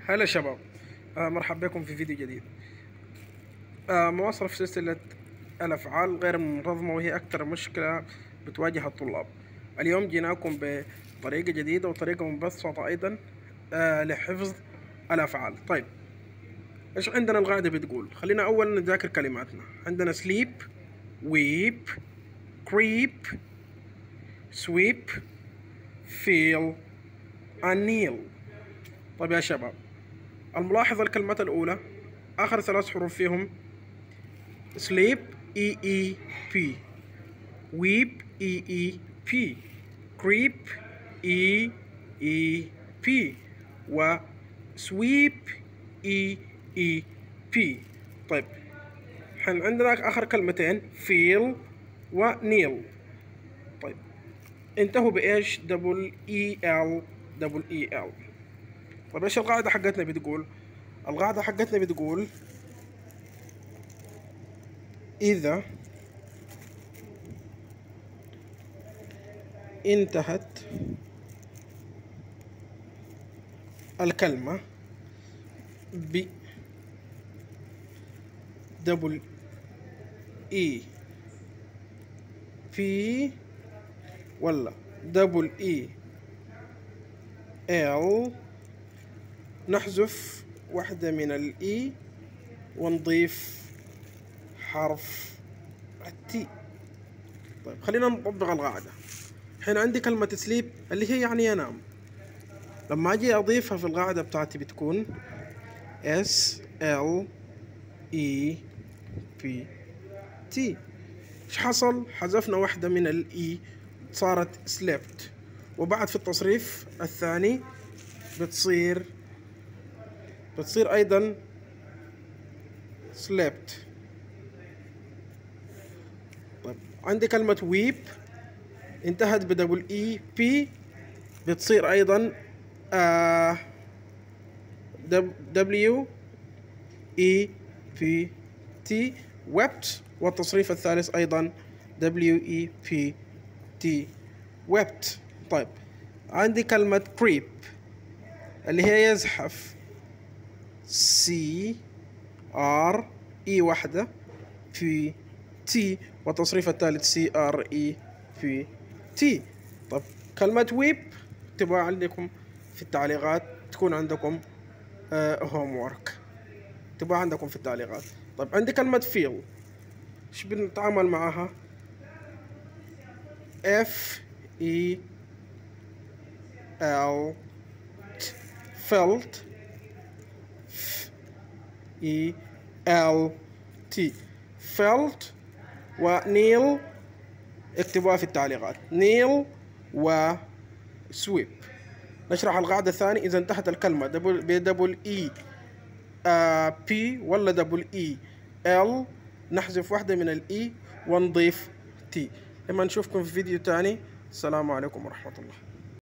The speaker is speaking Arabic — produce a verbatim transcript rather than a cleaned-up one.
هلا شباب. آه مرحبا بكم في فيديو جديد. آه مواصل في سلسلة الأفعال غير المنتظمة، وهي أكثر مشكلة بتواجه الطلاب. اليوم جيناكم بطريقة جديدة وطريقة مبسطة أيضا آه لحفظ الأفعال. طيب، إيش عندنا؟ القاعدة بتقول، خلينا أول نذاكر كلماتنا. عندنا sleep, weep, creep, sweep, feel and kneel. طيب يا شباب، الملاحظة الكلمات الأولى آخر ثلاث حروف فيهم sleep e e p, weep e e p, creep e e p, و sweep e e p. طيب، حن عندنا آخر كلمتين feel و kneel. طيب، انتهوا بإيش؟ دبل اي ال دبل اي ال. طيب، ايش القاعدة حقتنا بتقول؟ القاعدة حقتنا بتقول إذا انتهت الكلمة ب دبل اي بي ولا دبل اي ال، نحذف واحدة من الاي ونضيف حرف التي. طيب، خلينا نطبق القاعدة. الحين عندي كلمة سليب اللي هي يعني ينام، لما اجي اضيفها في القاعدة بتاعتي بتكون اس ال اي بي تي. ايش حصل؟ حذفنا واحدة من الاي صارت سليبت، وبعد في التصريف الثاني بتصير بتصير ايضا سليبت. طيب، عندي كلمة ويب انتهت بدبل اي بي، بتصير ايضا آه دبليو اي بي تي wept، والتصريف الثالث ايضا دبليو اي بي تي wept. طيب، عندي كلمة creep اللي هي يزحف، سي ار اي واحدة في تي، والتصريف الثالث سي ار اي في تي. طب، كلمة ويب تبغى عندكم في التعليقات، تكون عندكم هوم وورك، تبغى عندكم في التعليقات. طيب، عندي كلمة فيل، ايش بنتعامل معها؟ اف اي ال felt اي ال تي felt، ونيل اكتبوها في التعليقات، نيل و سويب. نشرح القاعدة الثانية. إذا انتهت الكلمة دبل بدبل إي آه بي ولا دبل إي إل، نحذف واحدة من الإي ونضيف تي. لما نشوفكم في فيديو تاني، السلام عليكم ورحمة الله.